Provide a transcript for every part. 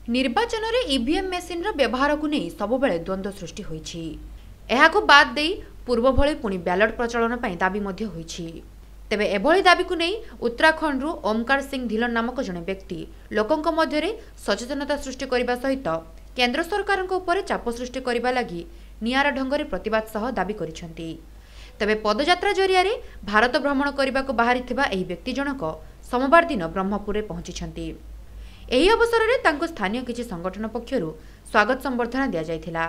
निर्वाचन में EVM machine व्यवहार को नहीं सबुबले द्वंद्व सृष्टि होईछि। एहाको बाद दे पूर्व भली पुणी बैलेट प्रचलन पर दाबी मध्य होईछि। तेबे एभली दाबी को नहीं उत्तराखंड ओमकार सिंह धिलन नामक जने व्यक्ति लोकंक मध्य सचेतनता सृष्टि करने सहित केंद्र सरकार उपर चाप सृष्टि करने लगी नियारा ढंग से प्रतिवाद सह दाबी करिसेंति। तेबे पदयात्रा जरिया भारत भ्रमण करने को बाहरी एही व्यक्ति जनक सोमवार दिन ब्रह्मपुर पहुंची। एही अवसर में तांको स्थानीय किसी संगठन पक्षरु स्वागत संबर्धना दिया जायथिला।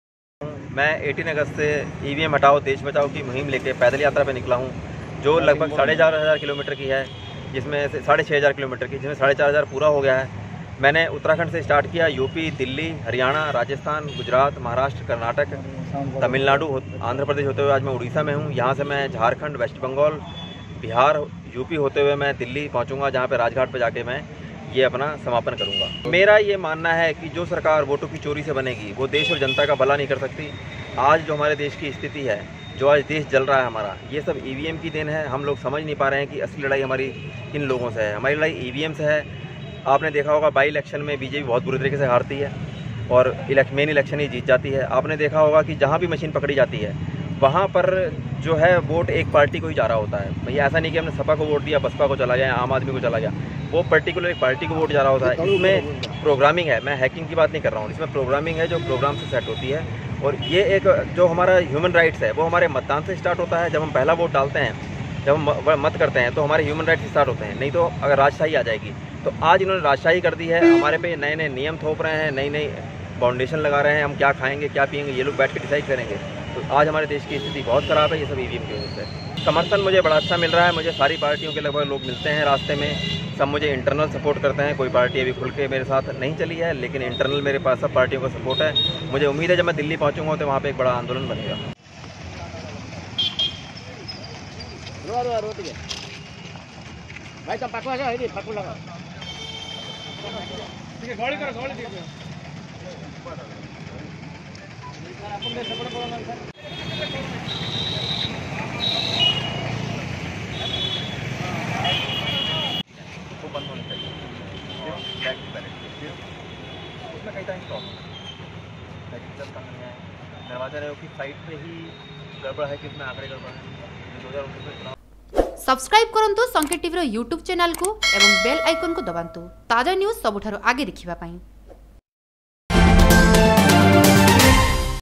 मैं 18 अगस्त से ईवीएम हटाओ देश बचाओ की मुहिम लेके पैदल यात्रा पे निकला हूँ, जो लगभग 4,500 किलोमीटर की है, जिसमें से 6,500 किलोमीटर की, जिसमें 4,500 पूरा हो गया है। मैंने उत्तराखंड से स्टार्ट किया, यूपी, दिल्ली, हरियाणा, राजस्थान, गुजरात, महाराष्ट्र, कर्नाटक, तमिलनाडु, आंध्र प्रदेश होते हुए आज मैं उड़ीसा में हूँ। यहाँ से मैं झारखंड, वेस्ट बंगाल, बिहार, यूपी होते हुए मैं दिल्ली पहुँचूँगा, जहाँ पे राजघाट पे जाके मैं ये अपना समापन करूंगा। मेरा ये मानना है कि जो सरकार वोटों की चोरी से बनेगी वो देश और जनता का भला नहीं कर सकती। आज जो हमारे देश की स्थिति है, जो आज देश जल रहा है हमारा, ये सब ईवीएम की देन है। हम लोग समझ नहीं पा रहे हैं कि असली लड़ाई हमारी किन लोगों से है। हमारी लड़ाई ईवीएम से है। आपने देखा होगा बाई इलेक्शन में बीजेपी बहुत बुरी तरीके से हारती है और मेन इलेक्शन ही जीत जाती है। आपने देखा होगा कि जहाँ भी मशीन पकड़ी जाती है वहाँ पर जो है वोट एक पार्टी को ही जा रहा होता है। भैया ऐसा नहीं कि हमने सपा को वोट दिया, बसपा को चला गया, आम आदमी को चला गया, वो पर्टिकुलर एक पार्टी को वोट जा रहा होता है। इसमें प्रोग्रामिंग है, मैं हैकिंग की बात नहीं कर रहा हूँ, इसमें प्रोग्रामिंग है जो प्रोग्राम से सेट होती है। और ये एक जो हमारा ह्यूमन राइट्स है वो हमारे मतदान से स्टार्ट होता है। जब हम पहला वोट डालते हैं, जब हम मत करते हैं तो हमारे ह्यूमन राइट्स से स्टार्ट होते हैं। नहीं तो अगर राजशाही आ जाएगी, तो आज इन्होंने राजशाही कर दी है। हमारे पे नए नए नियम थोप रहे हैं, नई नई फाउंडेशन लगा रहे हैं, हम क्या खाएंगे क्या पिएंगे ये लोग बैठ के डिसाइड करेंगे। तो आज हमारे देश की स्थिति बहुत ख़राब है, ये सब ईवीएम की वजह से। समर्थन मुझे बड़ा अच्छा मिल रहा है, मुझे सारी पार्टियों के लगभग लोग मिलते हैं रास्ते में, सब मुझे इंटरनल सपोर्ट करते हैं। कोई पार्टी अभी खुल के मेरे साथ नहीं चली है, लेकिन इंटरनल मेरे पास सब पार्टियों का सपोर्ट है। मुझे उम्मीद है जब मैं दिल्ली पहुँचूँगा तो वहाँ पर एक बड़ा आंदोलन बनेगा। बंद होनी चाहिए उसमें कई टाइम प्रॉब्लम है, निर्वाचन आयोग की साइट पे ही गड़बड़ है कि इसमें आंकड़े गड़बड़ है। 2019 में चुनाव। सब्सक्राइब करंतु संकेत टीवी यूट्यूब चैनल को एवं बेल आइकन को दबांतु ताजा न्यूज सबुठारु आगे देखिबा पाई।